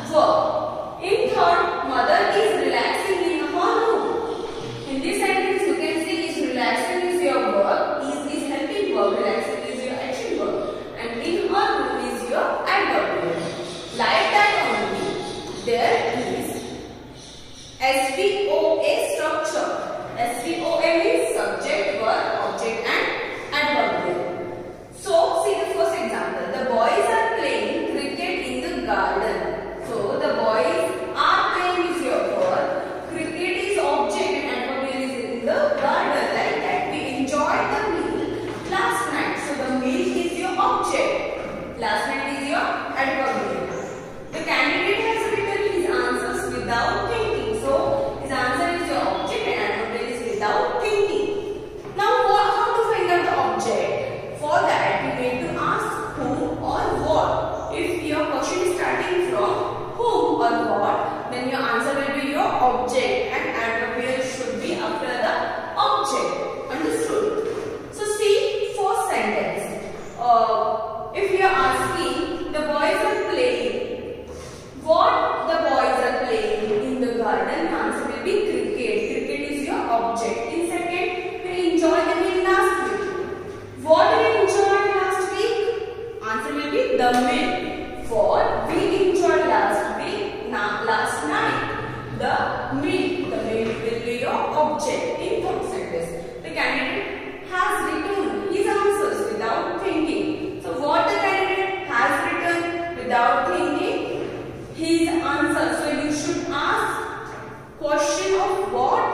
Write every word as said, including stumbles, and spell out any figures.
verb. In third, mother is relaxing in her room. In this sentence, you can see is relaxing is your verb, is is helping verb, relaxing is your action verb, and in her room is your adverb. Like that only, there is S V O A structure. S V O A means subject, verb, object, and adverb. So, see the first example. The boys are playing cricket in the garden. So, the boys are playing is your verb. Cricket is object and adverb is in the garden. Like that, we enjoyed the meal last night. So, the meal is your object. Last night is your adverb. The candidate has written his answers without thinking. So, his answer is your object and adverb is without thinking. Now, what, how to find out the object? For that, you need to ask whom or what. If your question is starting from whom or what, then your answer will be your object and adverb should be after the object. Understood? So, see first sentence. Uh, if you are asking, the boys are playing. What the boys are playing in the garden, the answer will be cricket. Cricket is your object. In second, we enjoy the meal last week. What we enjoyed last week? Answer will be the meal. For we enjoyed last week, now last night. The meal. The meal will be your object. In third sentence, the candidate has written his answers without thinking. So what the candidate has written without thinking? His answer. So you should ask question of what